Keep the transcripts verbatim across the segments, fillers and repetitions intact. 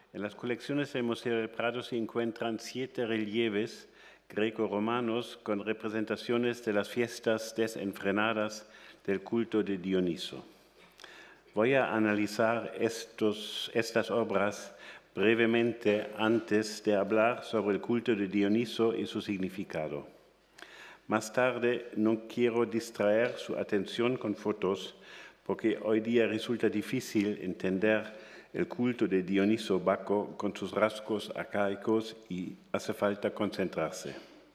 En las colecciones del Museo del Prado se encuentran siete relieves greco-romanos con representaciones de las fiestas desenfrenadas del culto de Dioniso. Voy a analizar estos, estas obras brevemente antes de hablar sobre el culto de Dioniso y su significado. Más tarde no quiero distraer su atención con fotos porque hoy día resulta difícil entender el culto de Dioniso Baco con sus rasgos arcaicos y hace falta concentrarse.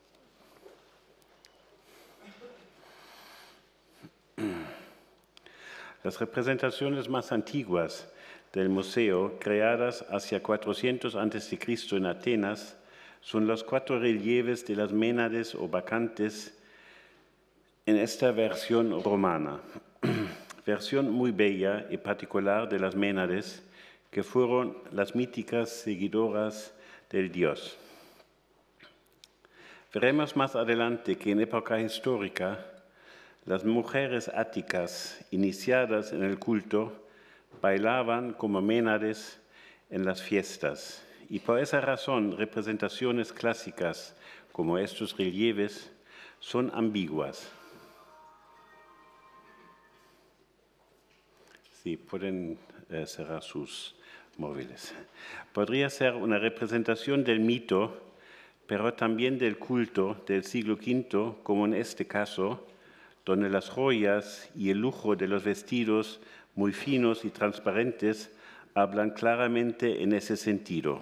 Las representaciones más antiguas del museo, creadas hacia cuatrocientos antes de Cristo en Atenas, son los cuatro relieves de las Ménades o Bacantes en esta versión romana. Versión muy bella y particular de las Ménades, que fueron las míticas seguidoras del dios. Veremos más adelante que en época histórica, las mujeres áticas iniciadas en el culto bailaban como Ménades en las fiestas, y por esa razón representaciones clásicas como estos relieves son ambiguas. Sí, pueden eh, cerrar sus móviles. Podría ser una representación del mito, pero también del culto del siglo quinto, como en este caso, donde las joyas y el lujo de los vestidos muy finos y transparentes hablan claramente en ese sentido.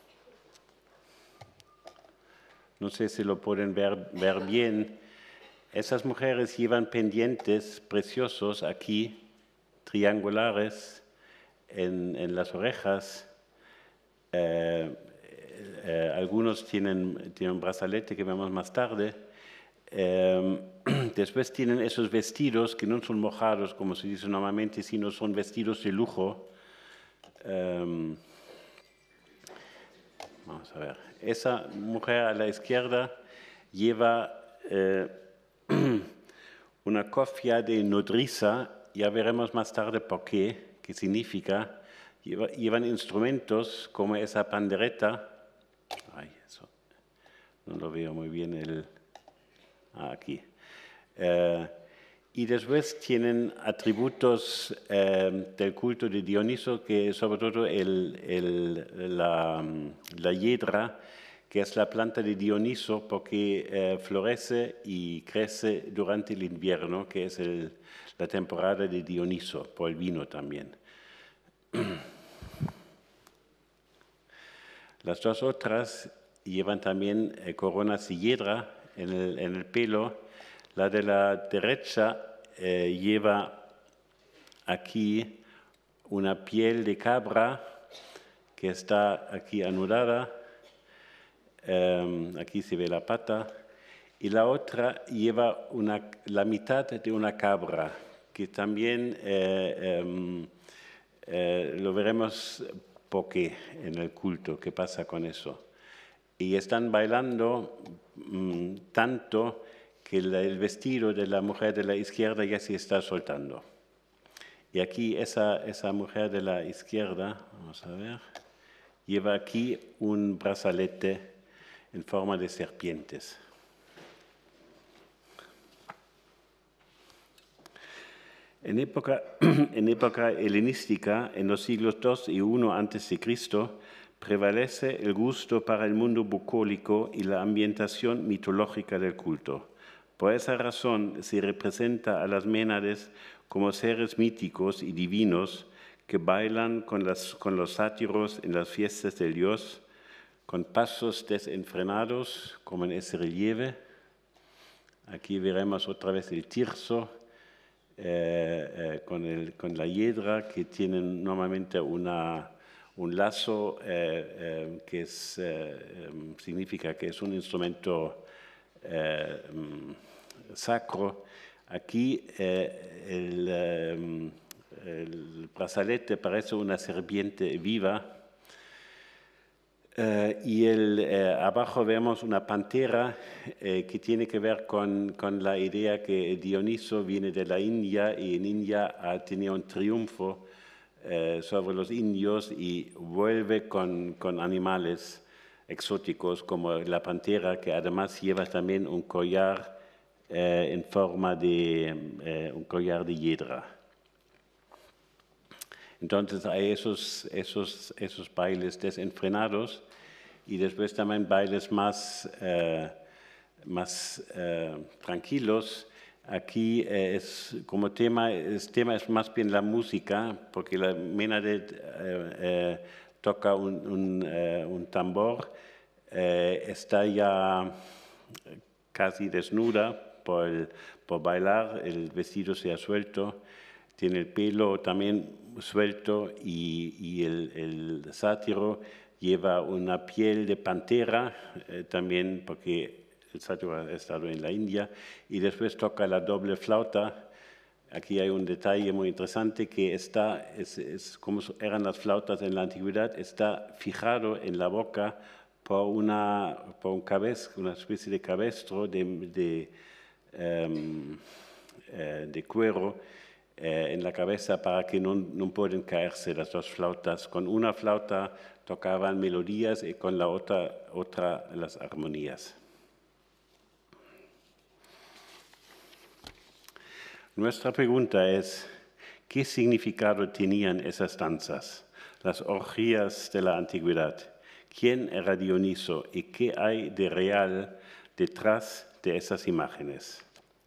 No sé si lo pueden ver, ver bien. Esas mujeres llevan pendientes preciosos aquí, triangulares en, en las orejas. Eh, eh, algunos tienen, tienen un brazalete que vemos más tarde. Eh, después tienen esos vestidos que no son mojados, como se dice normalmente, sino son vestidos de lujo. Eh, vamos a ver. Esa mujer a la izquierda lleva eh, una cofia de nodriza. Ya veremos más tarde por qué, qué significa. Lleva, llevan instrumentos como esa pandereta. Ay, eso. No lo veo muy bien. El, ah, aquí. Eh, y después tienen atributos eh, del culto de Dioniso, que sobre todo el, el, la, la hiedra, que es la planta de Dioniso, porque eh, florece y crece durante el invierno, que es el la temporada de Dioniso, por el vino también. Las dos otras llevan también eh, coronas de hiedra en el, en el pelo. La de la derecha eh, lleva aquí una piel de cabra que está aquí anudada. Eh, aquí se ve la pata. Y la otra lleva una, la mitad de una cabra, que también eh, eh, eh, lo veremos porque en el culto, qué pasa con eso. Y están bailando mmm, tanto que la, el vestido de la mujer de la izquierda ya se está soltando. Y aquí esa, esa mujer de la izquierda, vamos a ver, lleva aquí un brazalete en forma de serpientes. En época, en época helenística, en los siglos dos y uno antes de Cristo, prevalece el gusto para el mundo bucólico y la ambientación mitológica del culto. Por esa razón se representa a las Ménades como seres míticos y divinos que bailan con, las, con los sátiros en las fiestas del dios, con pasos desenfrenados, como en ese relieve. Aquí veremos otra vez el tirso. Eh, eh, con, el, con la hiedra, que tienen normalmente una, un lazo eh, eh, que es, eh, significa que es un instrumento eh, sacro. Aquí eh, el, eh, el brazalete parece una serpiente viva. Uh, y el, eh, abajo vemos una pantera eh, que tiene que ver con, con la idea que Dioniso viene de la India y en India ha tenido un triunfo eh, sobre los indios y vuelve con, con animales exóticos como la pantera, que además lleva también un collar eh, en forma de eh, un collar de hiedra. Entonces hay esos, esos, esos bailes desenfrenados y después también bailes más, eh, más eh, tranquilos. Aquí eh, es, como tema, el tema es más bien la música, porque la Menadet eh, eh, toca un, un, eh, un tambor, eh, está ya casi desnuda por, el, por bailar, el vestido se ha suelto, tiene el pelo también suelto y, y el, el sátiro lleva una piel de pantera, eh, también porque el sátiro ha estado en la India, y después toca la doble flauta. Aquí hay un detalle muy interesante que está, es, es como eran las flautas en la antigüedad, está fijado en la boca por, una, por un cabestro, una especie de cabestro de, de, um, eh, de cuero eh, en la cabeza para que no, no puedan caerse las dos flautas. Con una flauta tocaban melodías y con la otra, otra las armonías. Nuestra pregunta es, ¿qué significado tenían esas danzas, las orgías de la antigüedad? ¿Quién era Dioniso y qué hay de real detrás de esas imágenes?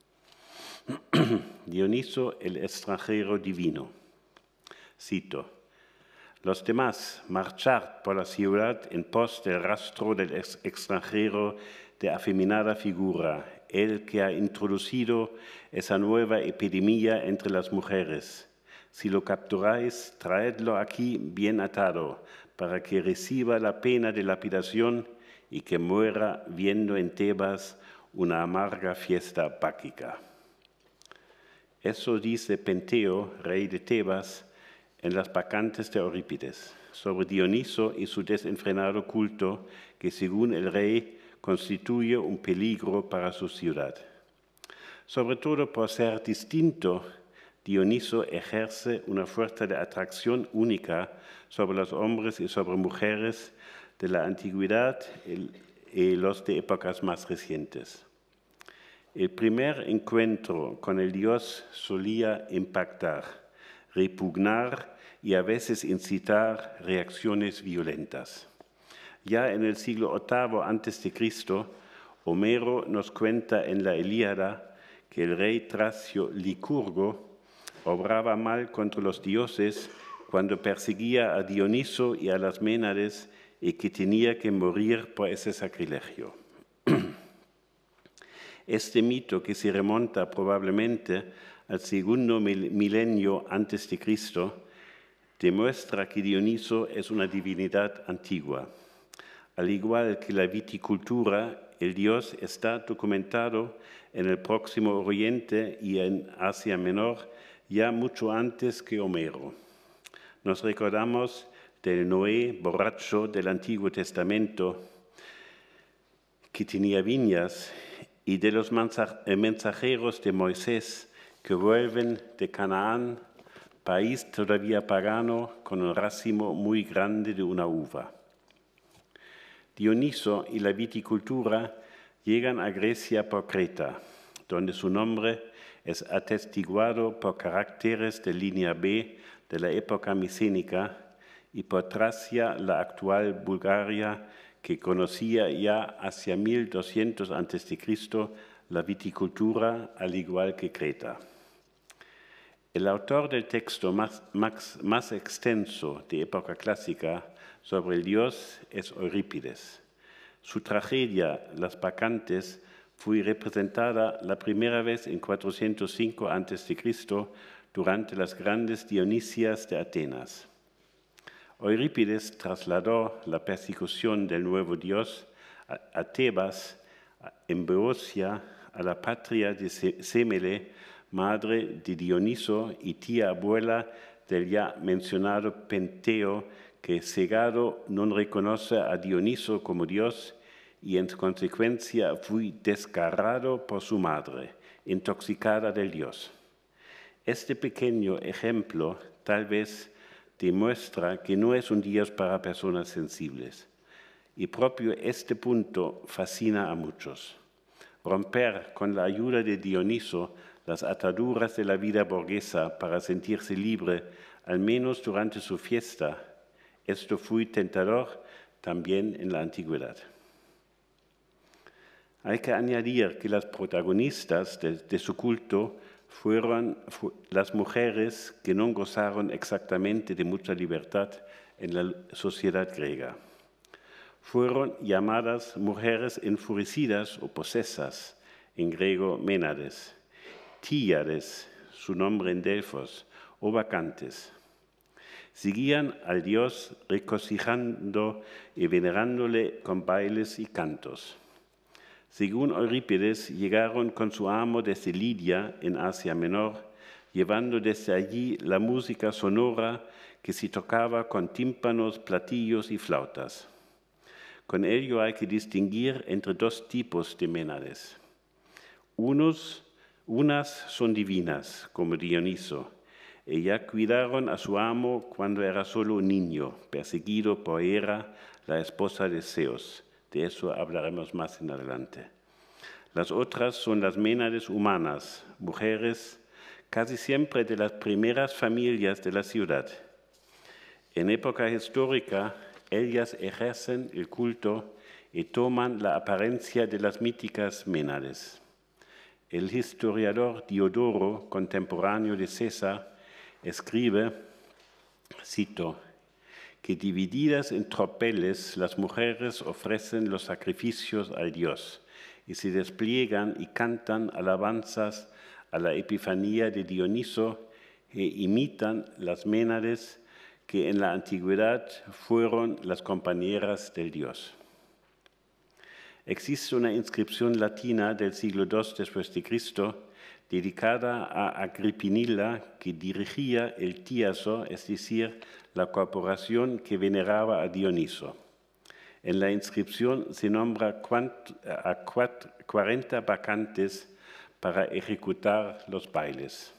Dioniso, el extranjero divino. Cito, los demás, marchar por la ciudad en pos del rastro del ex extranjero de afeminada figura, el que ha introducido esa nueva epidemia entre las mujeres. Si lo capturáis, traedlo aquí bien atado, para que reciba la pena de lapidación y que muera viendo en Tebas una amarga fiesta báquica. Eso dice Penteo, rey de Tebas, en las Bacantes de Eurípides, sobre Dioniso y su desenfrenado culto, que según el rey constituye un peligro para su ciudad. Sobre todo por ser distinto, Dioniso ejerce una fuerza de atracción única sobre los hombres y sobre mujeres de la antigüedad y los de épocas más recientes. El primer encuentro con el dios solía impactar, repugnar y a veces incitar reacciones violentas. Ya en el siglo octavo antes de Cristo, Homero nos cuenta en la Ilíada que el rey tracio Licurgo obraba mal contra los dioses cuando perseguía a Dioniso y a las Ménades y que tenía que morir por ese sacrilegio. Este mito, que se remonta probablemente al segundo milenio antes de Cristo, demuestra que Dioniso es una divinidad antigua. Al igual que la viticultura, el dios está documentado en el Próximo Oriente y en Asia Menor ya mucho antes que Homero. Nos recordamos del Noé borracho del Antiguo Testamento que tenía viñas y de los mensajeros de Moisés que vuelven de Canaán, país todavía pagano con un racimo muy grande de una uva. Dioniso y la viticultura llegan a Grecia por Creta, donde su nombre es atestiguado por caracteres de línea B de la época micénica y por Tracia, la actual Bulgaria, que conocía ya hacia mil doscientos antes de Cristo la viticultura, al igual que Creta. El autor del texto más, más, más extenso de época clásica sobre el dios es Eurípides. Su tragedia, Las Bacantes, fue representada la primera vez en cuatrocientos cinco antes de Cristo durante las grandes Dionisias de Atenas. Eurípides trasladó la persecución del nuevo dios a, a Tebas, en Beocia, a la patria de Semele, madre de Dioniso y tía abuela del ya mencionado Penteo, que cegado no reconoce a Dioniso como dios y en consecuencia fue descarrado por su madre, intoxicada del dios. Este pequeño ejemplo tal vez demuestra que no es un Dios para personas sensibles. Y propio este punto fascina a muchos. Romper con la ayuda de Dioniso las ataduras de la vida burguesa para sentirse libre, al menos durante su fiesta, esto fue tentador también en la antigüedad. Hay que añadir que las protagonistas de, de su culto fueron fu las mujeres que no gozaron exactamente de mucha libertad en la sociedad griega. Fueron llamadas mujeres enfurecidas o posesas, en griego ménades, tíades, su nombre en Delfos, o vacantes. Seguían al dios regocijando y venerándole con bailes y cantos. Según Eurípides, llegaron con su amo desde Lidia, en Asia Menor, llevando desde allí la música sonora que se tocaba con tímpanos, platillos y flautas. Con ello hay que distinguir entre dos tipos de ménades. Unos, unas son divinas, como Dioniso. Ella cuidaron a su amo cuando era solo un niño, perseguido por Hera, la esposa de Zeus. De eso hablaremos más en adelante. Las otras son las ménades humanas, mujeres casi siempre de las primeras familias de la ciudad. En época histórica, ellas ejercen el culto y toman la apariencia de las míticas ménades. El historiador Diodoro, contemporáneo de César, escribe, cito, que divididas en tropeles las mujeres ofrecen los sacrificios al Dios y se despliegan y cantan alabanzas a la Epifanía de Dioniso e imitan las ménades que en la antigüedad fueron las compañeras del Dios. Existe una inscripción latina del siglo segundo después de Cristo dedicada a Agripinila, que dirigía el Tiaso, es decir, la corporación que veneraba a Dioniso. En la inscripción se nombra a cuarenta vacantes para ejecutar los bailes.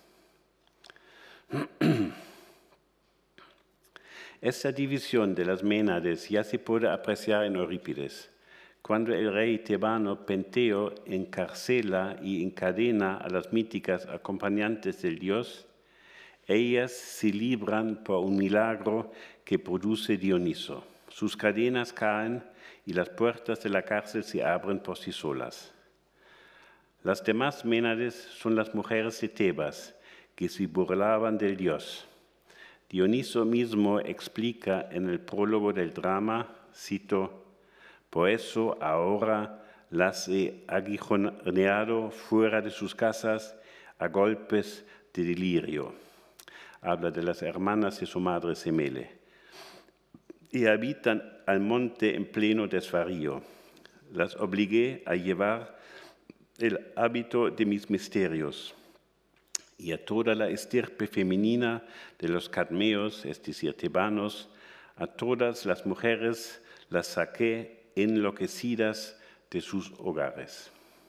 Esta división de las ménades ya se puede apreciar en Eurípides, cuando el rey tebano Penteo encarcela y encadena a las míticas acompañantes del dios. Ellas se libran por un milagro que produce Dioniso. Sus cadenas caen y las puertas de la cárcel se abren por sí solas. Las demás ménades son las mujeres de Tebas, que se burlaban del dios. Dioniso mismo explica en el prólogo del drama, cito, por eso ahora las he aguijoneado fuera de sus casas a golpes de delirio. Habla de las hermanas de su madre Semele. Y habitan al monte en pleno desvarío. Las obligué a llevar el hábito de mis misterios. Y a toda la estirpe femenina de los cadmeos, es decir, tebanos, a todas las mujeres las saqué enloquecidas de sus hogares.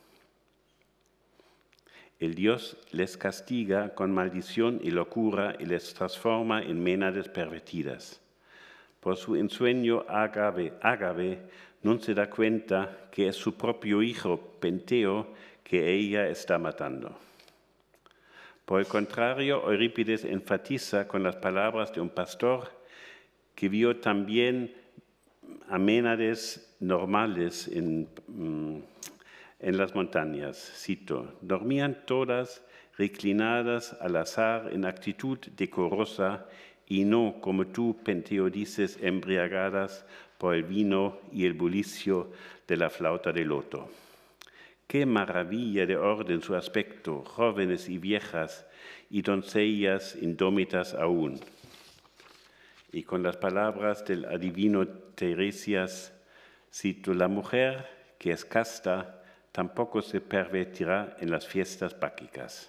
El Dios les castiga con maldición y locura y les transforma en ménades pervertidas. Por su ensueño Ágave, Ágave no se da cuenta que es su propio hijo Penteo que ella está matando. Por el contrario, Eurípides enfatiza con las palabras de un pastor que vio también a ménades normales en, en las montañas. Cito, dormían todas reclinadas al azar en actitud decorosa y no, como tú, Penteo, dices, embriagadas por el vino y el bulicio de la flauta de loto. Qué maravilla de orden su aspecto, jóvenes y viejas, y doncellas indómitas aún. Y con las palabras del adivino Tiresias, cito, la mujer que es casta tampoco se pervertirá en las fiestas báquicas.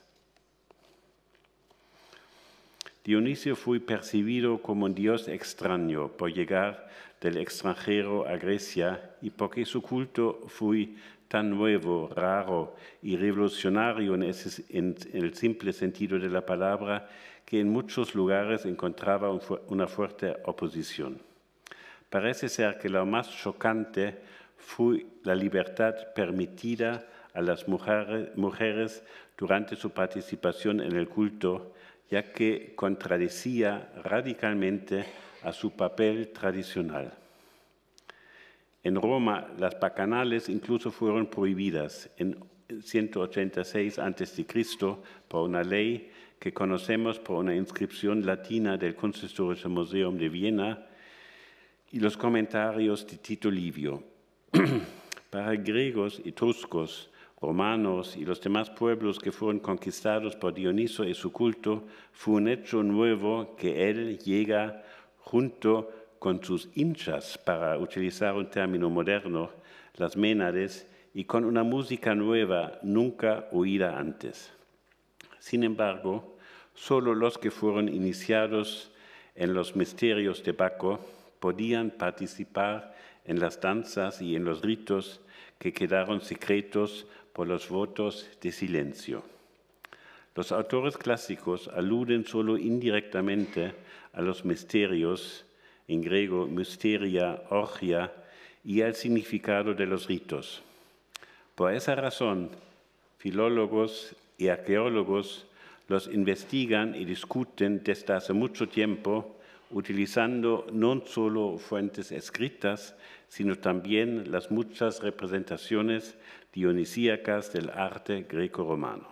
Dionisio fue percibido como un dios extraño por llegar del extranjero a Grecia y porque su culto fue tan nuevo, raro y revolucionario en, ese, en el simple sentido de la palabra que en muchos lugares encontraba un fu- una fuerte oposición. Parece ser que lo más chocante fue la libertad permitida a las mujeres, mujeres durante su participación en el culto, ya que contradecía radicalmente a su papel tradicional. En Roma, las bacanales incluso fueron prohibidas en ciento ochenta y seis antes de Cristo por una ley que conocemos por una inscripción latina del Kunsthistorisches Museum de Viena y los comentarios de Tito Livio. Para griegos, etruscos, romanos y los demás pueblos que fueron conquistados por Dioniso y su culto, fue un hecho nuevo que él llega junto con sus hinchas, para utilizar un término moderno, las ménades, y con una música nueva nunca oída antes. Sin embargo, solo los que fueron iniciados en los misterios de Baco podían participar en las danzas y en los ritos que quedaron secretos por los votos de silencio. Los autores clásicos aluden solo indirectamente a los misterios, en griego mysteria, orgia, y al significado de los ritos. Por esa razón, filólogos y arqueólogos los investigan y discuten desde hace mucho tiempo, utilizando no solo fuentes escritas, sino también las muchas representaciones dionisíacas del arte greco-romano.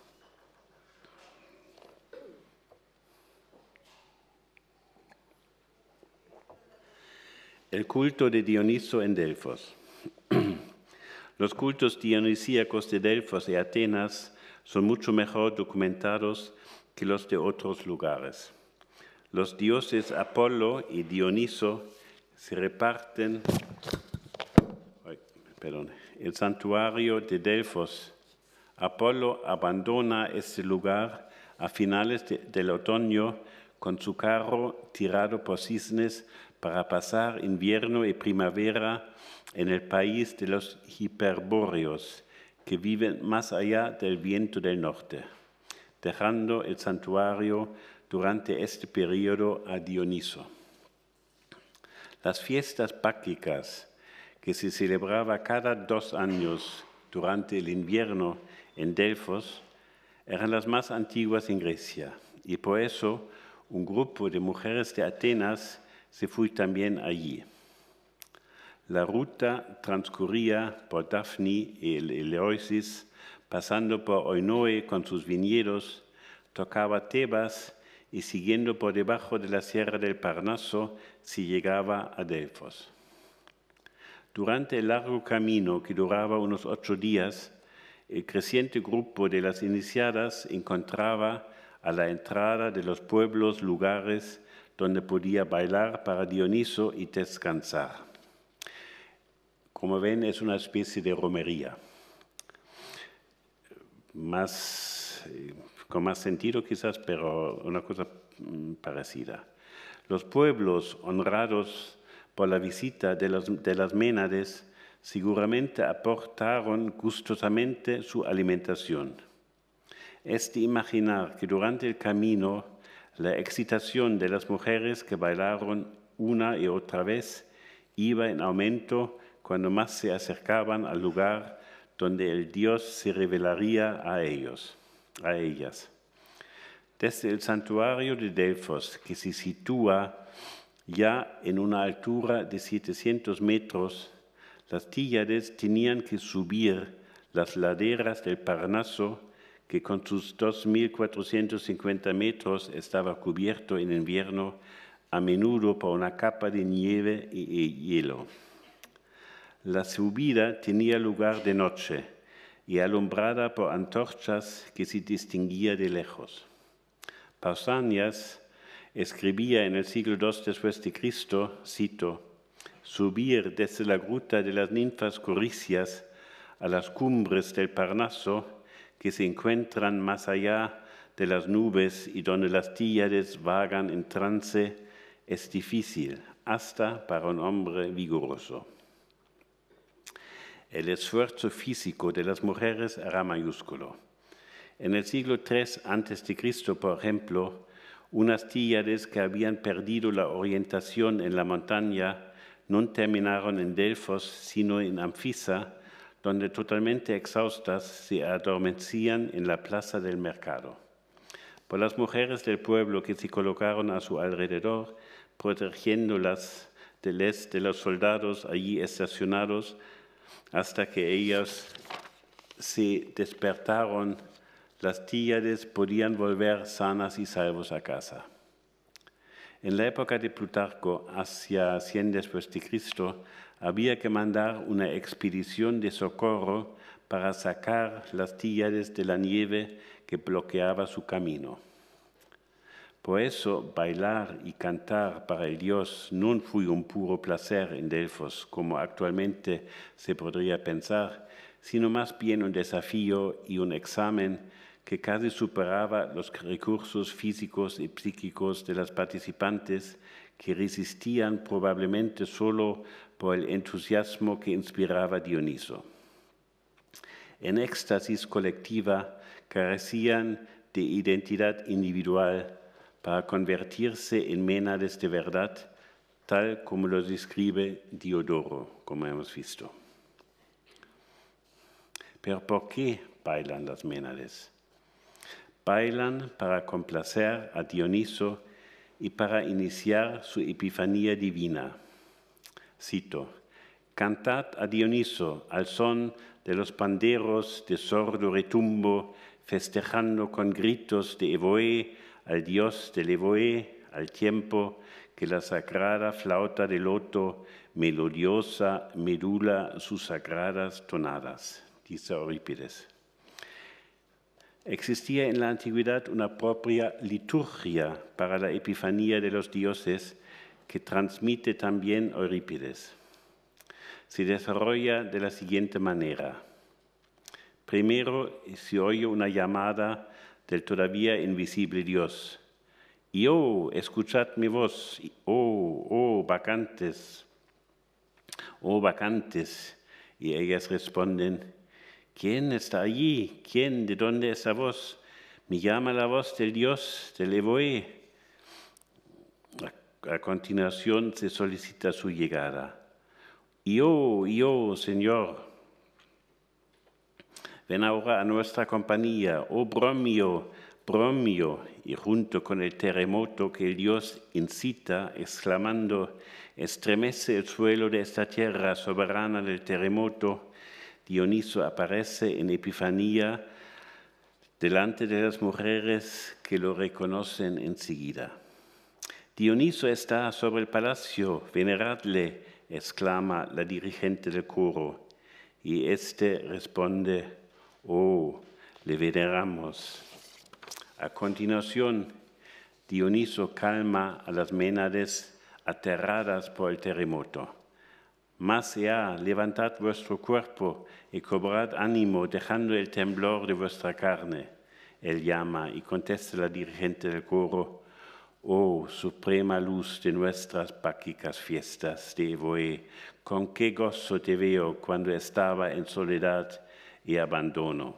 El culto de Dioniso en Delfos. Los cultos dionisíacos de Delfos y Atenas son mucho mejor documentados que los de otros lugares. Los dioses Apolo y Dioniso se reparten ay, perdón, el santuario de Delfos. Apolo abandona este lugar a finales de, del otoño con su carro tirado por cisnes para pasar invierno y primavera en el país de los hiperbóreos, que viven más allá del viento del norte, dejando el santuario durante este periodo a Dioniso. Las fiestas báquicas, que se celebraba cada dos años durante el invierno en Delfos, eran las más antiguas en Grecia, y por eso un grupo de mujeres de Atenas se fue también allí. La ruta transcurría por Dafni y el Eleusis, pasando por Oinoe con sus viñedos, tocaba Tebas y siguiendo por debajo de la sierra del Parnaso se llegaba a Delfos. Durante el largo camino, que duraba unos ocho días, el creciente grupo de las iniciadas encontraba a la entrada de los pueblos lugares donde podía bailar para Dioniso y descansar. Como ven, es una especie de romería, más, con más sentido quizás, pero una cosa parecida. Los pueblos honrados por la visita de, los, de las ménades seguramente aportaron gustosamente su alimentación. Es de imaginar que durante el camino la excitación de las mujeres que bailaron una y otra vez iba en aumento cuando más se acercaban al lugar donde el Dios se revelaría a ellos, a ellas. Desde el santuario de Delfos, que se sitúa ya en una altura de setecientos metros, las Tíllades tenían que subir las laderas del Parnaso, que con sus dos mil cuatrocientos cincuenta metros estaba cubierto en invierno a menudo por una capa de nieve y hielo. La subida tenía lugar de noche y alumbrada por antorchas que se distinguía de lejos. Pausanias escribía en el siglo segundo después de Cristo, cito, «Subir desde la gruta de las ninfas coricias a las cumbres del Parnaso, que se encuentran más allá de las nubes y donde las Tíllades vagan en trance, es difícil, hasta para un hombre vigoroso». El esfuerzo físico de las mujeres era mayúsculo. En el siglo tercero antes de Cristo, por ejemplo, Unas Tíades que habían perdido la orientación en la montaña no terminaron en Delfos, sino en Anfisa, donde totalmente exhaustas se adormecían en la plaza del mercado. Por las mujeres del pueblo que se colocaron a su alrededor, protegiéndolas del este de los soldados allí estacionados, hasta que ellas se despertaron, las Tíades podían volver sanas y salvos a casa. En la época de Plutarco, hacia cien después de Cristo, había que mandar una expedición de socorro para sacar las Tíades de la nieve que bloqueaba su camino. Por eso, bailar y cantar para el Dios no fue un puro placer en Delfos, como actualmente se podría pensar, sino más bien un desafío y un examen que casi superaba los recursos físicos y psíquicos de las participantes, que resistían probablemente solo por el entusiasmo que inspiraba Dioniso. En éxtasis colectiva carecían de identidad individual para convertirse en Ménades de verdad, tal como lo describe Diodoro, como hemos visto. Pero ¿por qué bailan las Ménades? Bailan para complacer a Dioniso y para iniciar su epifanía divina. Cito: «Cantad a Dioniso al son de los panderos de sordo retumbo, festejando con gritos de Evoé al dios del Evoé, al tiempo que la sagrada flauta de loto melodiosa medula sus sagradas tonadas», dice Eurípides. Existía en la antigüedad una propia liturgia para la epifanía de los dioses que transmite también Eurípides. Se desarrolla de la siguiente manera. Primero se oye una llamada del todavía invisible Dios. Y oh, escuchad mi voz, oh, oh, bacantes, oh, bacantes. Y ellas responden: ¿quién está allí? ¿Quién? ¿De dónde es esa voz? Me llama la voz del Dios del Evoé. A, a continuación se solicita su llegada. Y oh, y oh, Señor, ven ahora a nuestra compañía, oh Bromio, Bromio, y junto con el terremoto que el Dios incita, exclamando: estremece el suelo de esta tierra soberana del terremoto, Dioniso aparece en Epifanía delante de las mujeres que lo reconocen enseguida. Dioniso está sobre el palacio, veneradle, exclama la dirigente del coro, y éste responde: oh, le veneramos. A continuación, Dioniso calma a las Ménades aterradas por el terremoto. Más allá, levantad vuestro cuerpo y cobrad ánimo, dejando el temblor de vuestra carne. Él llama y contesta la dirigente del coro: oh, suprema luz de nuestras pacíficas fiestas de Evoé, con qué gozo te veo cuando estaba en soledad y abandono.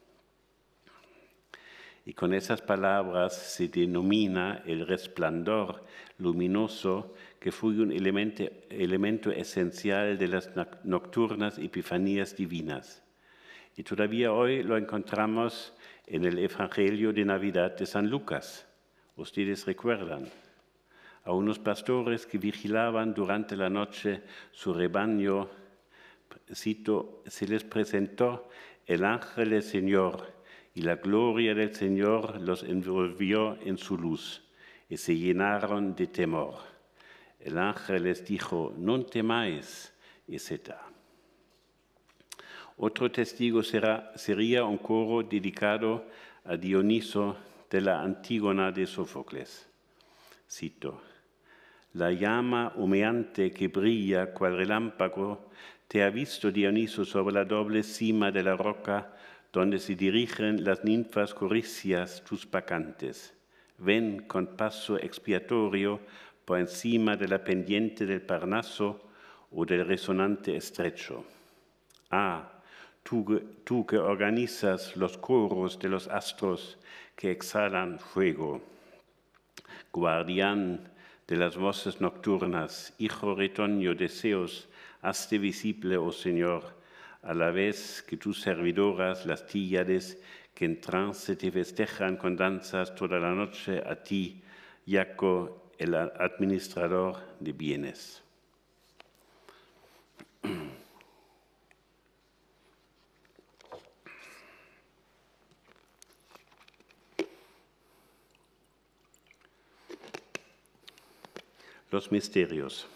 Y con esas palabras se denomina el resplandor luminoso que fue un elemento, elemento esencial de las nocturnas epifanías divinas. Y todavía hoy lo encontramos en el Evangelio de Navidad de San Lucas. Ustedes recuerdan a unos pastores que vigilaban durante la noche su rebaño. Cito: se les presentó el ángel del Señor y la gloria del Señor los envolvió en su luz y se llenaron de temor. El ángel les dijo: no temáis, etcétera. Otro testigo será, sería un coro dedicado a Dioniso de la Antígona de Sófocles. Cito: la llama humeante que brilla cual relámpago te ha visto, Dioniso, sobre la doble cima de la roca donde se dirigen las ninfas coricias, tus bacantes. Ven con paso expiatorio por encima de la pendiente del Parnaso o del resonante estrecho. Ah, tú, tú que organizas los coros de los astros que exhalan fuego. guardián de las voces nocturnas, hijo retoño de Zeus, hazte visible, oh Señor, a la vez que tus servidoras, las tíllades, que en trance te festejan con danzas toda la noche a ti, Jaco, el administrador de bienes. Los misterios.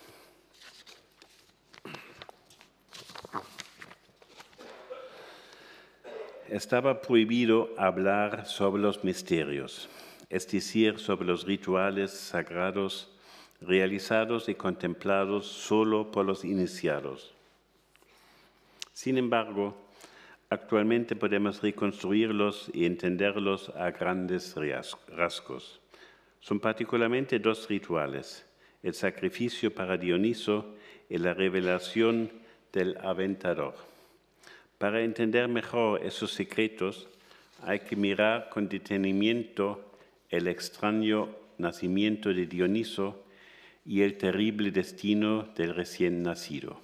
Estaba prohibido hablar sobre los misterios, es decir, sobre los rituales sagrados realizados y contemplados solo por los iniciados. Sin embargo, actualmente podemos reconstruirlos y entenderlos a grandes rasgos. Son particularmente dos rituales: el sacrificio para Dioniso y la revelación del Aventador. Para entender mejor esos secretos, hay que mirar con detenimiento el extraño nacimiento de Dioniso y el terrible destino del recién nacido.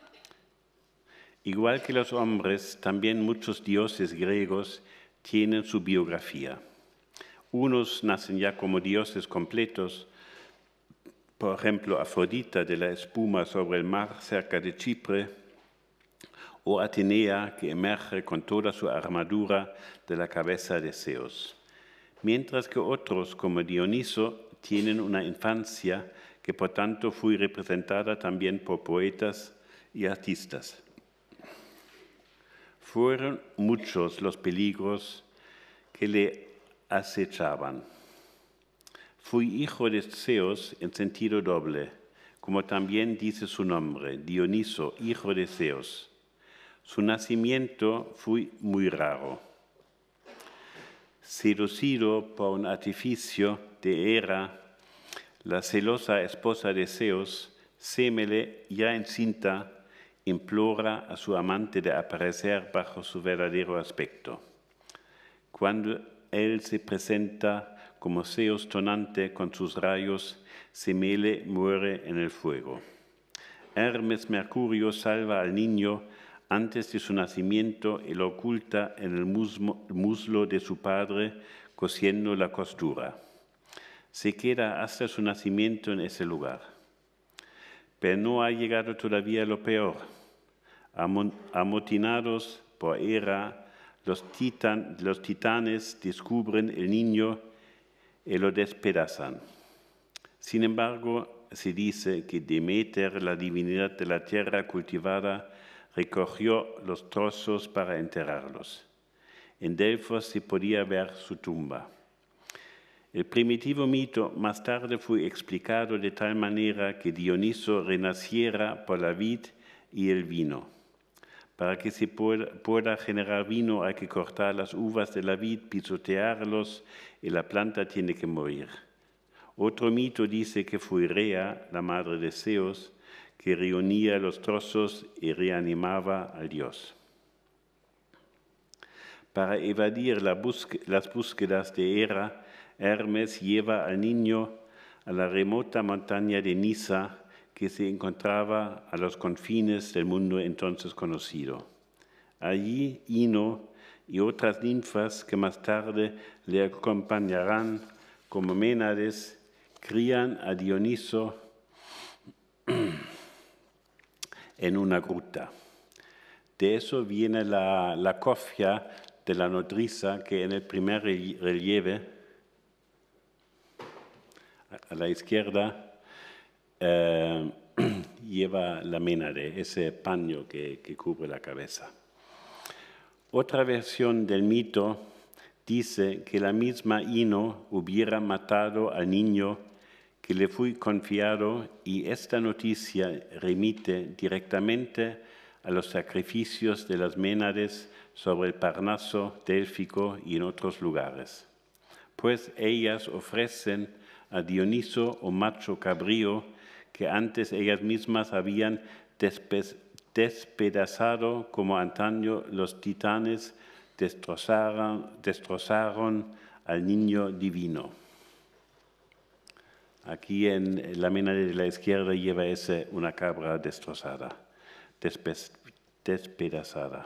Igual que los hombres, también muchos dioses griegos tienen su biografía. Unos nacen ya como dioses completos, por ejemplo, Afrodita de la espuma sobre el mar cerca de Chipre, o Atenea que emerge con toda su armadura de la cabeza de Zeus. Mientras que otros, como Dioniso, tienen una infancia que por tanto fue representada también por poetas y artistas. Fueron muchos los peligros que le acechaban. Fui hijo de Zeus en sentido doble, como también dice su nombre, Dioniso, hijo de Zeus. Su nacimiento fue muy raro. Seducido por un artificio de Hera, la celosa esposa de Zeus, Semele, ya encinta, implora a su amante de aparecer bajo su verdadero aspecto. Cuando él se presenta como Zeus tonante con sus rayos, Semele muere en el fuego. Hermes Mercurio salva al niño antes de su nacimiento y lo oculta en el muslo de su padre, cosiendo la costura. Se queda hasta su nacimiento en ese lugar. Pero no ha llegado todavía lo peor. Amotinados por Hera, los, titan, los titanes descubren el niño y lo despedazan. Sin embargo, se dice que Demeter, la divinidad de la tierra cultivada, recogió los trozos para enterrarlos. En Delfos se podía ver su tumba. El primitivo mito más tarde fue explicado de tal manera que Dioniso renaciera por la vid y el vino. Para que se pueda, pueda generar vino hay que cortar las uvas de la vid, pisotearlos y la planta tiene que morir. Otro mito dice que fue Rea, la madre de Zeus, que reunía los trozos y reanimaba al dios. Para evadir la busque, las búsquedas de Hera, Hermes lleva al niño a la remota montaña de Nisa, que se encontraba a los confines del mundo entonces conocido. Allí Ino y otras ninfas que más tarde le acompañarán como Ménades, crían a Dioniso en una gruta. De eso viene la, la cofia de la nodriza que en el primer relieve, a la izquierda, eh, lleva la Ménade, ese paño que, que cubre la cabeza. Otra versión del mito dice que la misma Ino hubiera matado al niño que le fue confiado, y esta noticia remite directamente a los sacrificios de las Ménades sobre el Parnaso délfico y en otros lugares. Pues ellas ofrecen a Dioniso un macho cabrío que antes ellas mismas habían despe- despedazado como antaño los titanes destrozaron, destrozaron al niño divino. Aquí en la mena de la izquierda lleva ese una cabra destrozada, despedazada.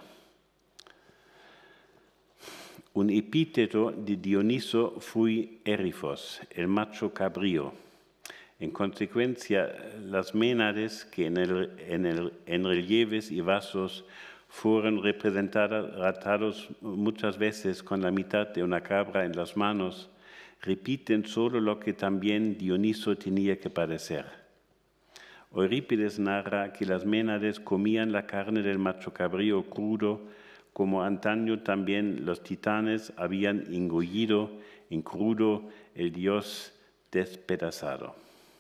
Un epíteto de Dioniso fue Erifos, el macho cabrío. En consecuencia, las ménades que en, el, en, el, en relieves y vasos fueron representados muchas veces con la mitad de una cabra en las manos, repiten solo lo que también Dioniso tenía que padecer. Eurípides narra que las ménades comían la carne del macho cabrío crudo, como antaño también los titanes habían engullido en crudo el dios despedazado.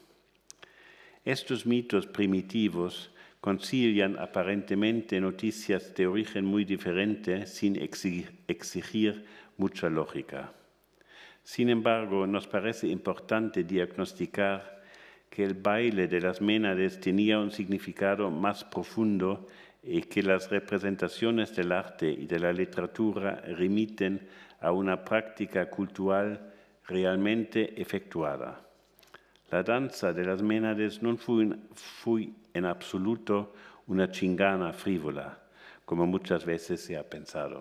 Estos mitos primitivos concilian aparentemente noticias de origen muy diferente sin exigir mucha lógica. Sin embargo, nos parece importante diagnosticar que el baile de las ménades tenía un significado más profundo y que las representaciones del arte y de la literatura remiten a una práctica cultural realmente efectuada. La danza de las ménades no fue, fue en absoluto una chingana frívola, como muchas veces se ha pensado.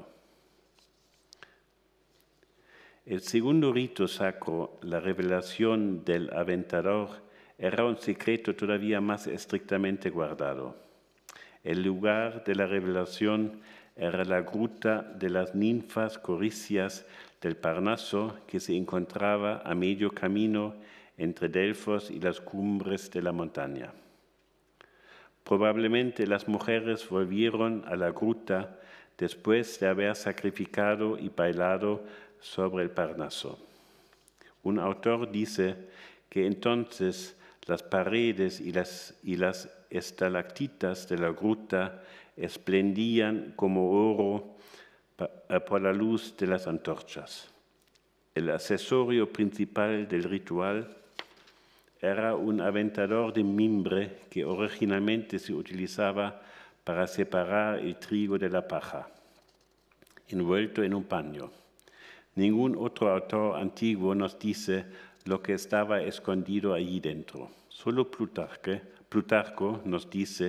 El segundo rito sacro, la revelación del Aventador, era un secreto todavía más estrictamente guardado. El lugar de la revelación era la gruta de las ninfas coricias del Parnaso, que se encontraba a medio camino entre Delfos y las cumbres de la montaña. Probablemente las mujeres volvieron a la gruta después de haber sacrificado y bailado sobre el Parnaso. Un autor dice que entonces las paredes y las, y las estalactitas de la gruta esplendían como oro por la luz de las antorchas. El accesorio principal del ritual era un aventador de mimbre que originalmente se utilizaba para separar el trigo de la paja, envuelto en un paño. Ningún otro autor antiguo nos dice lo que estaba escondido allí dentro. Solo Plutarque, Plutarco nos dice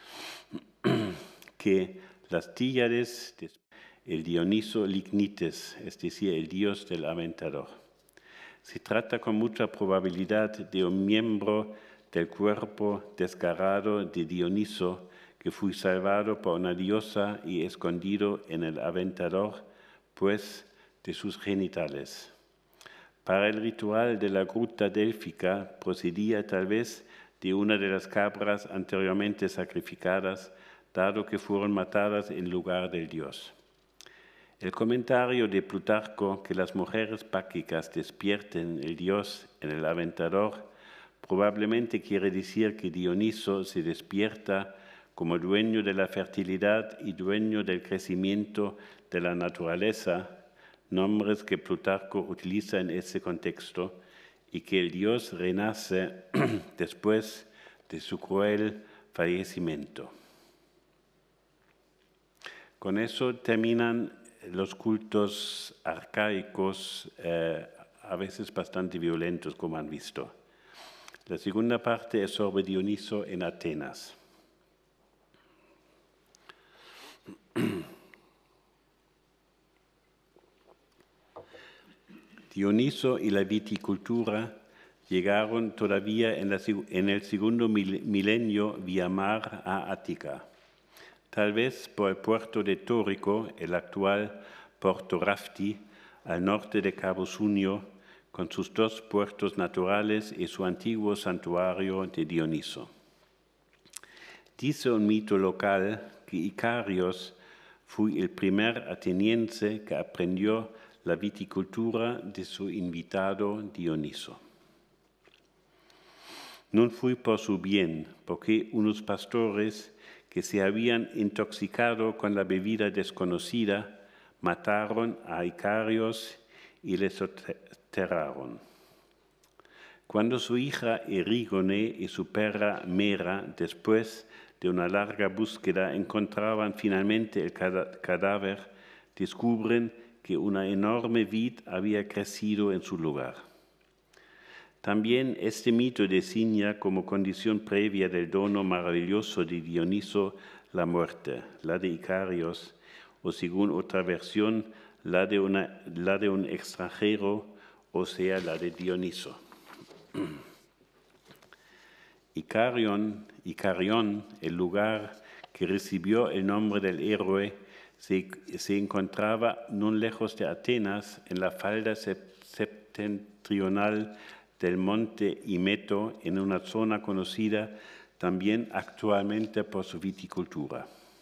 que las Tíades, el Dioniso Lignites, es decir, el dios del aventador. Se trata con mucha probabilidad de un miembro del cuerpo desgarrado de Dioniso que fue salvado por una diosa y escondido en el aventador, pues de sus genitales. Para el ritual de la gruta délfica procedía tal vez de una de las cabras anteriormente sacrificadas, dado que fueron matadas en lugar del dios. El comentario de Plutarco que las mujeres páquicas despierten el dios en el aventador probablemente quiere decir que Dioniso se despierta como dueño de la fertilidad y dueño del crecimiento de la naturaleza, nombres que Plutarco utiliza en ese contexto, y que el dios renace después de su cruel fallecimiento. Con eso terminan los cultos arcaicos, eh, a veces bastante violentos, como han visto. La segunda parte es sobre Dioniso en Atenas. Dioniso y la viticultura llegaron todavía en, la, en el segundo milenio vía mar a Ática. Tal vez por el puerto de Tórico, el actual Porto Rafti, al norte de Cabo Sunio, con sus dos puertos naturales y su antiguo santuario de Dioniso. Dice un mito local que Icarios fue el primer ateniense que aprendió la viticultura de su invitado Dioniso. No fue por su bien, porque unos pastores que se habían intoxicado con la bebida desconocida mataron a Icarios y le soterraron. Cuando su hija Erigone y su perra Mera, después de una larga búsqueda, encontraban finalmente el cadáver, descubren que una enorme vid había crecido en su lugar. También este mito designa como condición previa del dono maravilloso de Dioniso la muerte, la de Icarios, o según otra versión, la de, una, la de un extranjero, o sea, la de Dioniso. Icarión, Icarión, el lugar que recibió el nombre del héroe, se, se encontraba no lejos de Atenas, en la falda septentrional del monte Himeto, en una zona conocida también actualmente por su viticultura.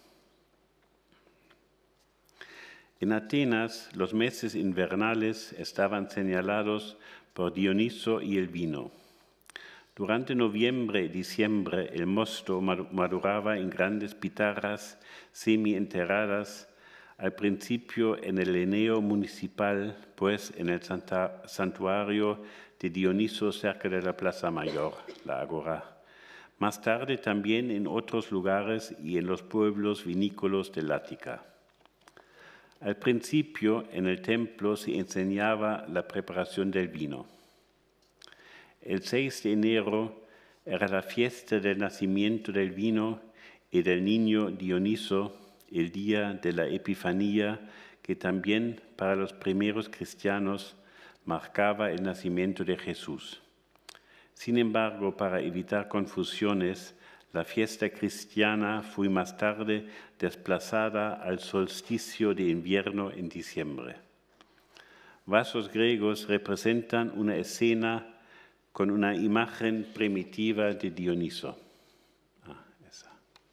En Atenas, los meses invernales estaban señalados por Dioniso y el vino. Durante noviembre y diciembre el mosto maduraba en grandes pitarras semi-enterradas, al principio en el Eneo municipal, pues en el santuario de Dioniso cerca de la Plaza Mayor, la Agora. Más tarde también en otros lugares y en los pueblos vinícolas del Ática. Al principio en el templo se enseñaba la preparación del vino. El seis de enero era la fiesta del nacimiento del vino y del niño Dioniso, el día de la Epifanía, que también para los primeros cristianos marcaba el nacimiento de Jesús. Sin embargo, para evitar confusiones, la fiesta cristiana fue más tarde desplazada al solsticio de invierno en diciembre. Vasos griegos representan una escena con una imagen primitiva de Dioniso. Ah, esa.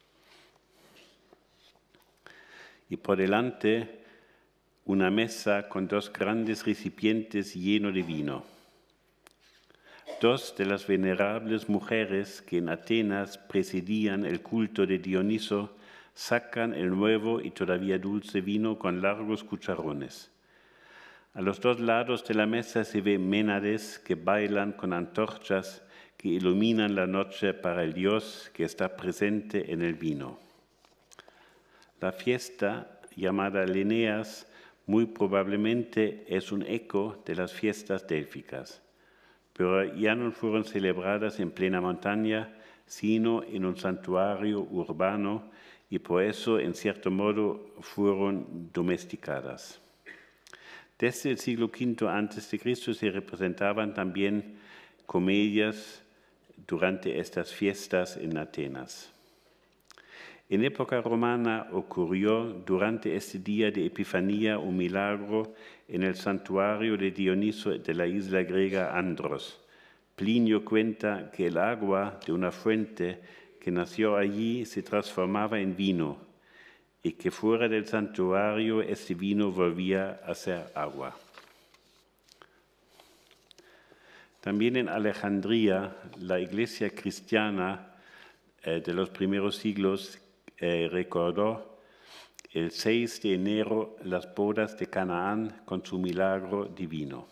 Y por delante una mesa con dos grandes recipientes llenos de vino. Dos de las venerables mujeres que en Atenas presidían el culto de Dioniso sacan el nuevo y todavía dulce vino con largos cucharones. A los dos lados de la mesa se ve Ménades que bailan con antorchas que iluminan la noche para el Dios que está presente en el vino. La fiesta, llamada Leneas, muy probablemente es un eco de las fiestas délficas, pero ya no fueron celebradas en plena montaña, sino en un santuario urbano y por eso, en cierto modo, fueron domesticadas. Desde el siglo quinto antes de Cristo se representaban también comedias durante estas fiestas en Atenas. En época romana ocurrió durante este día de Epifanía un milagro en el santuario de Dioniso de la isla griega Andros. Plinio cuenta que el agua de una fuente que nació allí se transformaba en vino, y que fuera del santuario este vino volvía a ser agua. También en Alejandría, la iglesia cristiana eh, de los primeros siglos eh, recordó el seis de enero las bodas de Canaán con su milagro divino.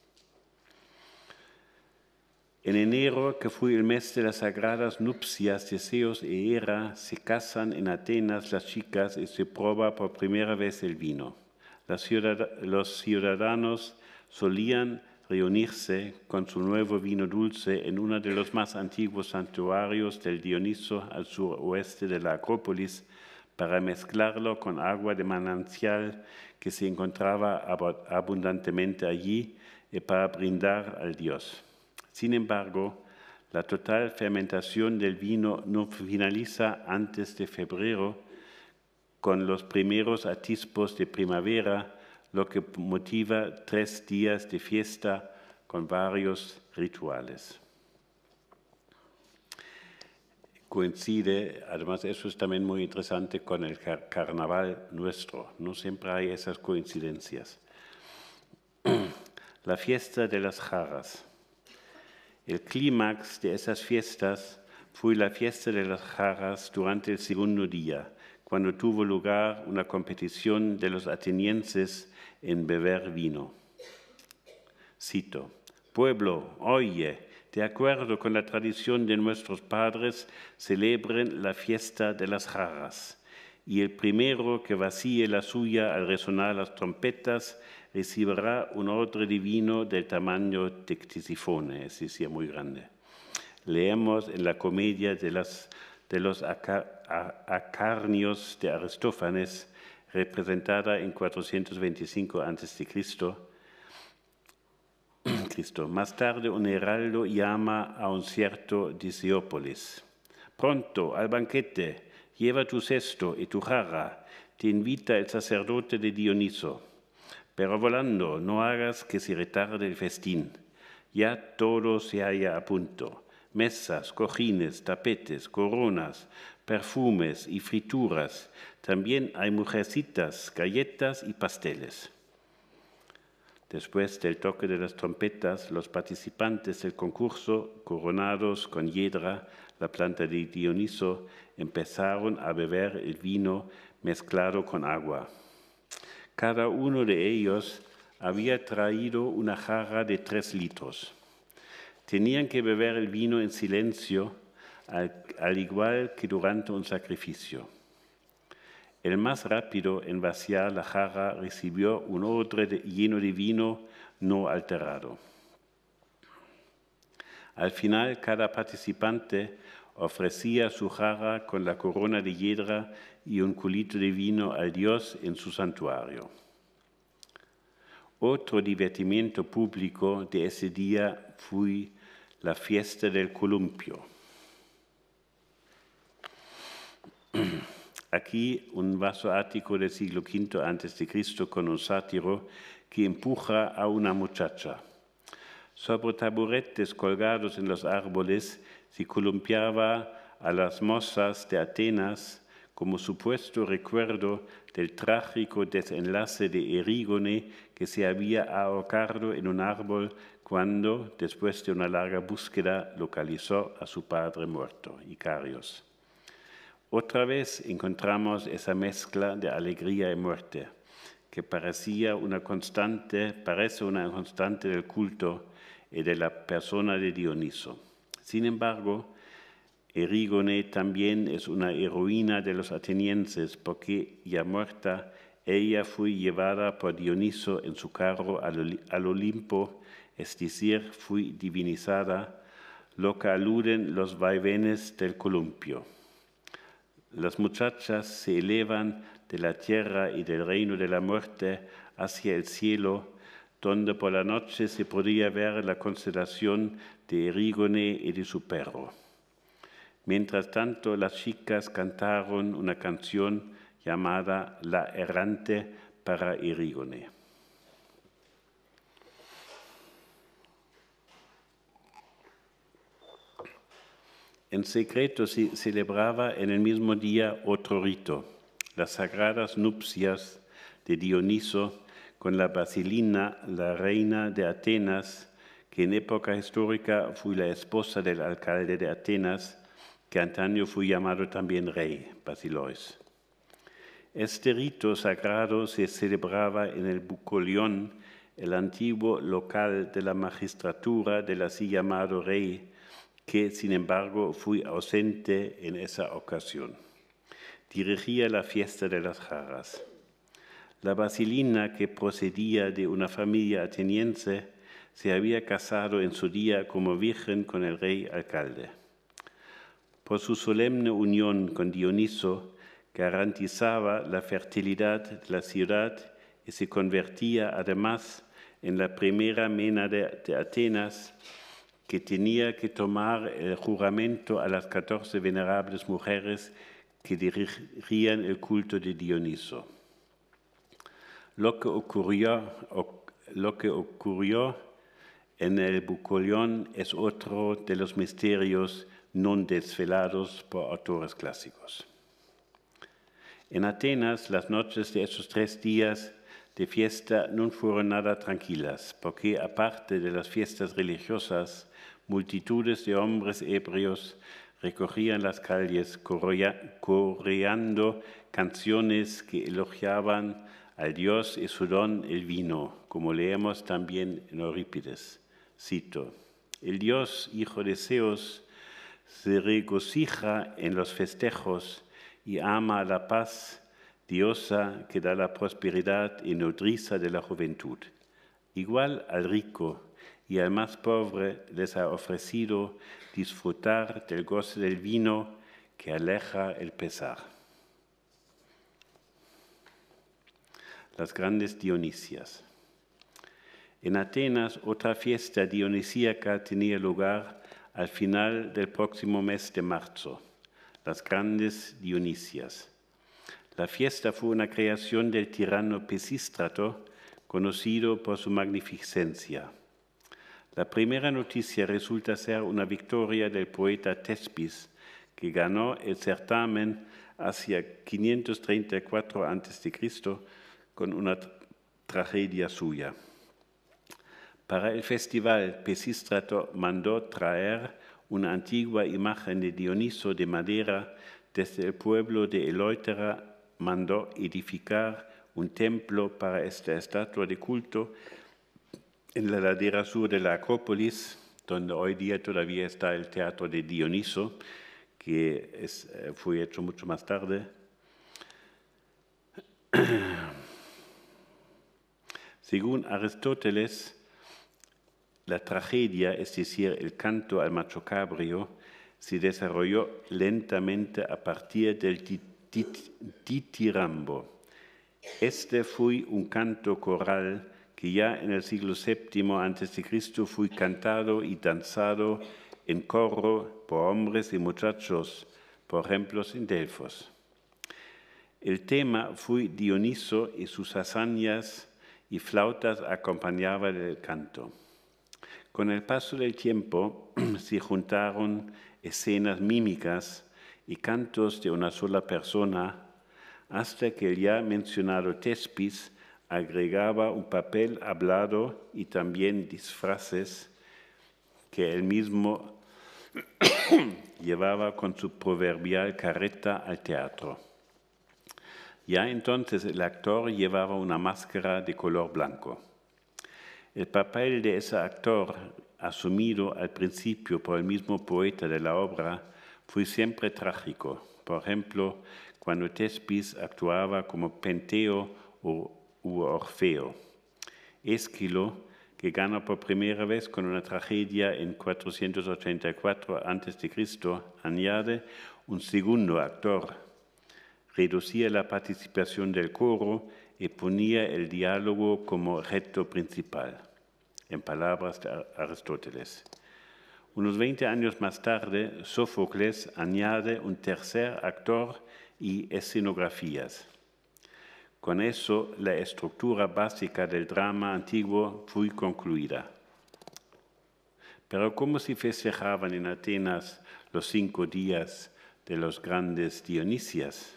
En enero, que fue el mes de las sagradas nupcias de Zeus e Hera, se casan en Atenas las chicas y se prueba por primera vez el vino. Los ciudadanos solían reunirse con su nuevo vino dulce en uno de los más antiguos santuarios del Dioniso al suroeste de la Acrópolis para mezclarlo con agua de manantial que se encontraba abundantemente allí y para brindar al dios. Sin embargo, la total fermentación del vino no finaliza antes de febrero, con los primeros atisbos de primavera, lo que motiva tres días de fiesta con varios rituales. Coincide, además eso es también muy interesante, con el car- carnaval nuestro. No siempre hay esas coincidencias. La fiesta de las jarras. El clímax de esas fiestas fue la fiesta de las jarras durante el segundo día, cuando tuvo lugar una competición de los atenienses en beber vino. Cito: «Pueblo, oye, de acuerdo con la tradición de nuestros padres, celebren la fiesta de las jarras. y el primero que vacíe la suya al resonar las trompetas recibirá un odre divino del tamaño de Ctisifone, es decir, muy grande. Leemos en la comedia de, las, de los Acarnios de Aristófanes, representada en cuatrocientos veinticinco antes de Cristo. Cristo. Más tarde un heraldo llama a un cierto Disiópolis. Pronto, al banquete, lleva tu cesto y tu jarra, te invita el sacerdote de Dioniso. Pero volando, no hagas que se retarde el festín. Ya todo se halla a punto. Mesas, cojines, tapetes, coronas, perfumes y frituras. También hay mujercitas, galletas y pasteles. Después del toque de las trompetas, los participantes del concurso, coronados con hiedra, la planta de Dioniso, empezaron a beber el vino mezclado con agua. Cada uno de ellos había traído una jarra de tres litros. Tenían que beber el vino en silencio, al, al igual que durante un sacrificio. El más rápido en vaciar la jarra recibió un odre de, lleno de vino no alterado. Al final, cada participante ofrecía su jarra con la corona de hiedra y un culito de vino al dios en su santuario. Otro divertimento público de ese día fue la fiesta del columpio. Aquí un vaso ático del siglo quinto antes de Cristo con un sátiro que empuja a una muchacha. Sobre taburetes colgados en los árboles se columpiaba a las mozas de Atenas como supuesto recuerdo del trágico desenlace de Erígone que se había ahorcado en un árbol cuando, después de una larga búsqueda, localizó a su padre muerto, Icarios. Otra vez encontramos esa mezcla de alegría y muerte, que parecía una constante, parece una constante del culto y de la persona de Dioniso. Sin embargo, Erígone también es una heroína de los atenienses, porque ya muerta, ella fue llevada por Dioniso en su carro al Olimpo, es decir, fue divinizada, lo que aluden los vaivenes del columpio. Las muchachas se elevan de la tierra y del reino de la muerte hacia el cielo, donde por la noche se podía ver la constelación de Erígone y de su perro. Mientras tanto, las chicas cantaron una canción llamada La Errante para Erígone. En secreto se celebraba en el mismo día otro rito, las sagradas nupcias de Dioniso con la Basilina, la reina de Atenas, que en época histórica fue la esposa del alcalde de Atenas, que antaño fue llamado también rey, Basilois. Este rito sagrado se celebraba en el Bucolión, el antiguo local de la magistratura del así llamado rey, que sin embargo fue ausente en esa ocasión. Dirigía la fiesta de las jarras. La Basilina, que procedía de una familia ateniense, se había casado en su día como virgen con el rey alcalde. Por su solemne unión con Dioniso, garantizaba la fertilidad de la ciudad y se convertía además en la primera mena de, de Atenas, que tenía que tomar el juramento a las catorce venerables mujeres que dirigían el culto de Dioniso. Lo que ocurrió, lo que ocurrió en el Bucolión es otro de los misterios no desvelados por autores clásicos. En Atenas, las noches de esos tres días de fiesta no fueron nada tranquilas, porque aparte de las fiestas religiosas, multitudes de hombres ebrios recorrían las calles coreando canciones que elogiaban al dios y su don el vino, como leemos también en Eurípides. Cito: el dios, hijo de Zeus, se regocija en los festejos y ama a la paz, diosa que da la prosperidad y nodriza de la juventud. Igual al rico y al más pobre les ha ofrecido disfrutar del goce del vino que aleja el pesar. Las grandes Dionisias. En Atenas, otra fiesta dionisíaca tenía lugar al final del próximo mes de marzo, las grandes Dionisias. La fiesta fue una creación del tirano Pisístrato, conocido por su magnificencia. La primera noticia resulta ser una victoria del poeta Tespis, que ganó el certamen hacia quinientos treinta y cuatro antes de Cristo con una tragedia suya. Para el festival, Pisístrato mandó traer una antigua imagen de Dioniso de madera. Desde el pueblo de Eleutera mandó edificar un templo para esta estatua de culto en la ladera sur de la Acrópolis, donde hoy día todavía está el teatro de Dioniso, que es, fue hecho mucho más tarde. Según Aristóteles, la tragedia, es decir, el canto al macho cabrio, se desarrolló lentamente a partir del ditirambo. Este fue un canto coral que ya en el siglo séptimo antes de Cristo fue cantado y danzado en coro por hombres y muchachos, por ejemplo, en Delfos. El tema fue Dioniso y sus hazañas y flautas acompañaban el canto. Con el paso del tiempo se juntaron escenas mímicas y cantos de una sola persona, hasta que el ya mencionado Tespis agregaba un papel hablado y también disfraces que él mismo llevaba con su proverbial carreta al teatro. Ya entonces el actor llevaba una máscara de color blanco. El papel de ese actor, asumido al principio por el mismo poeta de la obra, fue siempre trágico. Por ejemplo, cuando Tespis actuaba como Penteo u Orfeo. Esquilo, que gana por primera vez con una tragedia en cuatrocientos ochenta y cuatro antes de Cristo, añade un segundo actor, reducía la participación del coro y ponía el diálogo como reto principal, en palabras de Aristóteles. Unos veinte años más tarde, Sófocles añade un tercer actor y escenografías. Con eso, la estructura básica del drama antiguo fue concluida. Pero ¿cómo se festejaban en Atenas los cinco días de los grandes Dionisias?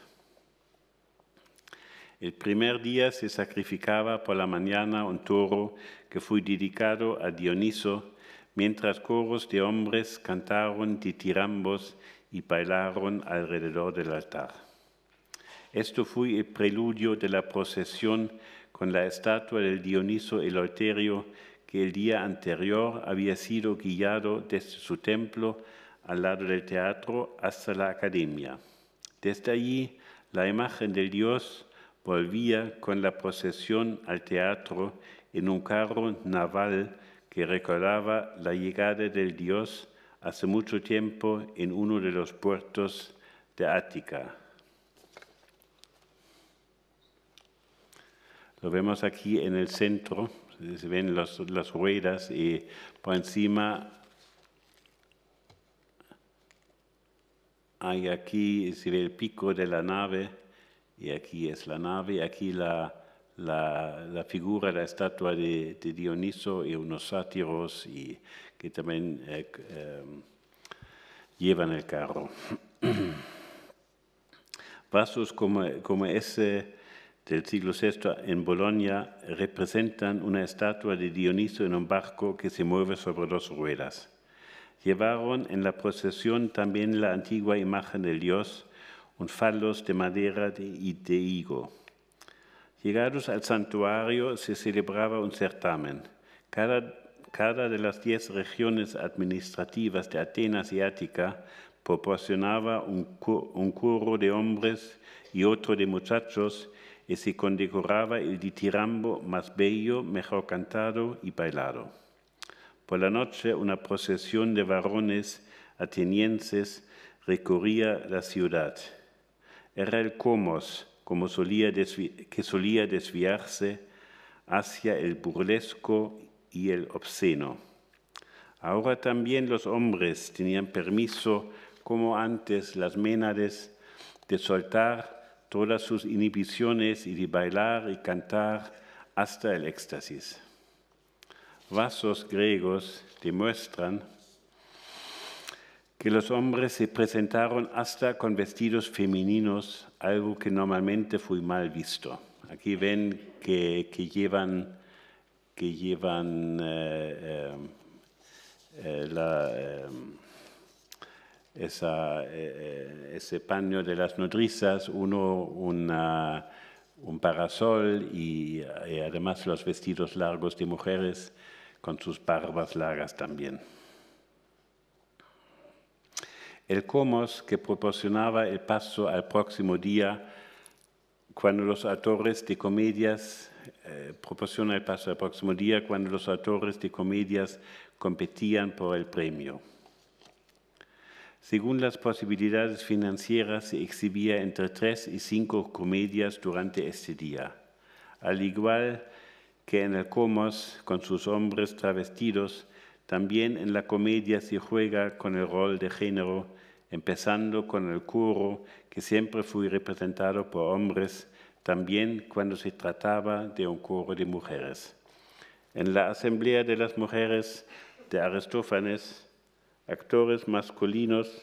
El primer día se sacrificaba por la mañana un toro que fue dedicado a Dioniso, mientras coros de hombres cantaron ditirambos y bailaron alrededor del altar. Esto fue el preludio de la procesión con la estatua del Dioniso Eleuterio, que el día anterior había sido guiado desde su templo al lado del teatro hasta la academia. Desde allí, la imagen del dios volvía con la procesión al teatro en un carro naval que recordaba la llegada del dios hace mucho tiempo en uno de los puertos de Ática. Lo vemos aquí en el centro, se ven los, las ruedas y por encima hay aquí, se ve el pico de la nave y aquí es la nave, aquí la, la, la figura, la estatua de, de Dioniso y unos sátiros y que también eh, eh, llevan el carro. Vasos como, como ese del siglo sexto en Bolonia representan una estatua de Dioniso en un barco que se mueve sobre dos ruedas. Llevaron en la procesión también la antigua imagen del dios, un falos de madera y de higo. Llegados al santuario se celebraba un certamen. Cada, cada de las diez regiones administrativas de Atenas y Ática proporcionaba un, un coro de hombres y otro de muchachos, y se condecoraba el ditirambo más bello, mejor cantado y bailado. Por la noche, una procesión de varones atenienses recorría la ciudad. Era el comos, como solía que solía desviarse hacia el burlesco y el obsceno. Ahora también los hombres tenían permiso, como antes las ménades, de soltar todas sus inhibiciones y de bailar y cantar hasta el éxtasis. Vasos griegos demuestran que los hombres se presentaron hasta con vestidos femeninos, algo que normalmente fue mal visto. Aquí ven que, que llevan, que llevan eh, eh, la, eh, esa, eh, ese paño de las nodrizas, uno una, un parasol y, y además los vestidos largos de mujeres con sus barbas largas también. El comos que proporcionaba el paso al próximo día cuando los autores de comedias eh, proporciona el paso al próximo día cuando los autores de comedias competían por el premio. Según las posibilidades financieras, se exhibía entre tres y cinco comedias durante este día. Al igual que en el comos, con sus hombres travestidos, también en la comedia se juega con el rol de género, empezando con el coro, que siempre fue representado por hombres, también cuando se trataba de un coro de mujeres. En la Asamblea de las Mujeres de Aristófanes, actores masculinos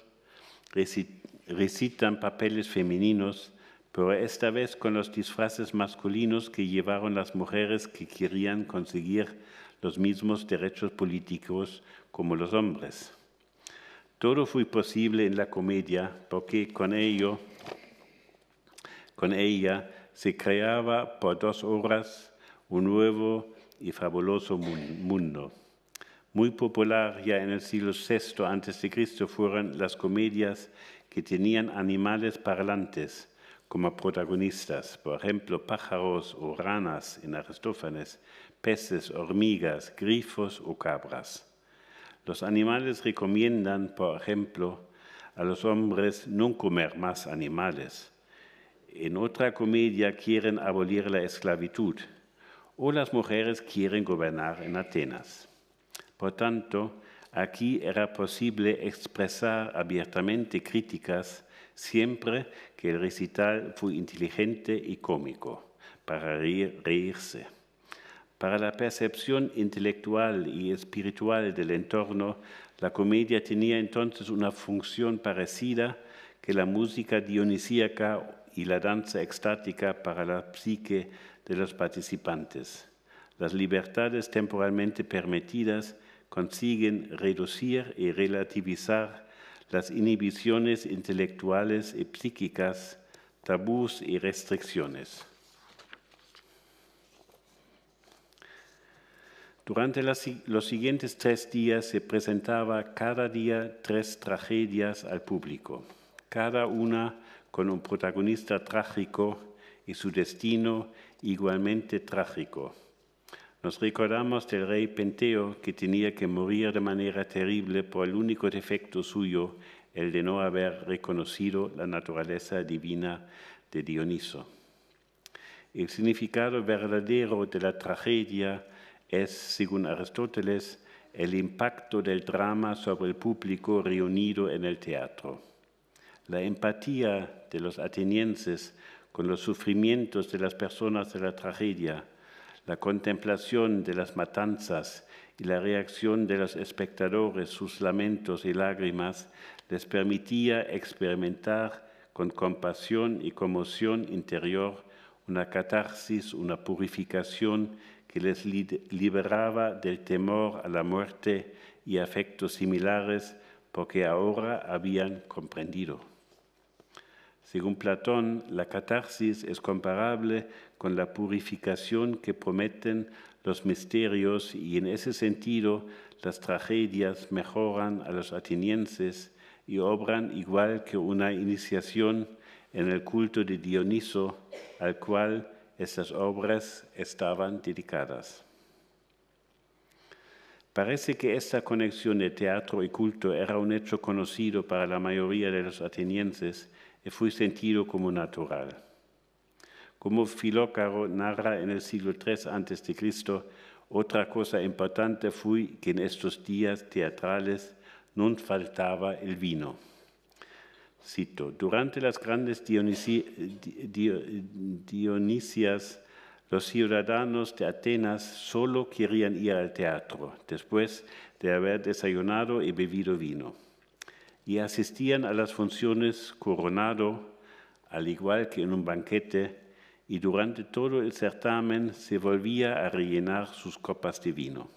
recitan papeles femeninos, pero esta vez con los disfraces masculinos que llevaron las mujeres que querían conseguir los mismos derechos políticos como los hombres. Todo fue posible en la comedia porque con ello, con ella se creaba por dos horas un nuevo y fabuloso mundo. Muy popular ya en el siglo sexto antes de Cristo fueron las comedias que tenían animales parlantes como protagonistas, por ejemplo, pájaros o ranas en Aristófanes, peces, hormigas, grifos o cabras. Los animales recomiendan, por ejemplo, a los hombres no comer más animales. En otra comedia quieren abolir la esclavitud, o las mujeres quieren gobernar en Atenas. Por tanto, aquí era posible expresar abiertamente críticas siempre que el recital fue inteligente y cómico, para reír, reírse. Para la percepción intelectual y espiritual del entorno, la comedia tenía entonces una función parecida que la música dionisíaca y la danza extática para la psique de los participantes. Las libertades temporalmente permitidas consiguen reducir y relativizar las inhibiciones intelectuales y psíquicas, tabús y restricciones. Durante las, los siguientes tres días se presentaba cada día tres tragedias al público, cada una con un protagonista trágico y su destino igualmente trágico. Nos recordamos del rey Penteo, que tenía que morir de manera terrible por el único defecto suyo, el de no haber reconocido la naturaleza divina de Dioniso. El significado verdadero de la tragedia es, según Aristóteles, el impacto del drama sobre el público reunido en el teatro. La empatía de los atenienses con los sufrimientos de las personas de la tragedia, la contemplación de las matanzas y la reacción de los espectadores, sus lamentos y lágrimas, les permitía experimentar con compasión y conmoción interior una catarsis, una purificación que les liberaba del temor a la muerte y afectos similares porque ahora habían comprendido. Según Platón, la catarsis es comparable con la purificación que prometen los misterios y en ese sentido las tragedias mejoran a los atenienses y obran igual que una iniciación en el culto de Dioniso, al cual estas obras estaban dedicadas. Parece que esta conexión de teatro y culto era un hecho conocido para la mayoría de los atenienses y fue sentido como natural. Como Filócaro narra en el siglo tres antes de Cristo, otra cosa importante fue que en estos días teatrales no faltaba el vino. Cito, durante las grandes Dionisi, Dionisias, los ciudadanos de Atenas solo querían ir al teatro después de haber desayunado y bebido vino. Y asistían a las funciones coronado, al igual que en un banquete, y durante todo el certamen se volvía a rellenar sus copas de vino.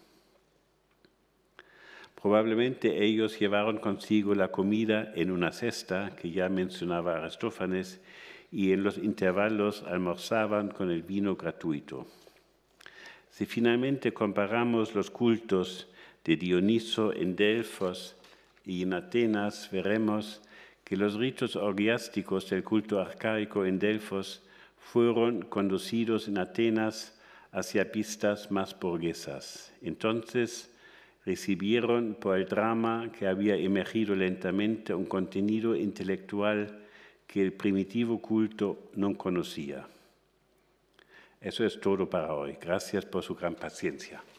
Probablemente ellos llevaron consigo la comida en una cesta, que ya mencionaba Aristófanes, y en los intervalos almorzaban con el vino gratuito. Si finalmente comparamos los cultos de Dioniso en Delfos y en Atenas, veremos que los ritos orgiásticos del culto arcaico en Delfos fueron conducidos en Atenas hacia pistas más burguesas. Entonces recibieron por el drama que había emergido lentamente un contenido intelectual que el primitivo culto no conocía. Eso es todo para hoy. Gracias por su gran paciencia.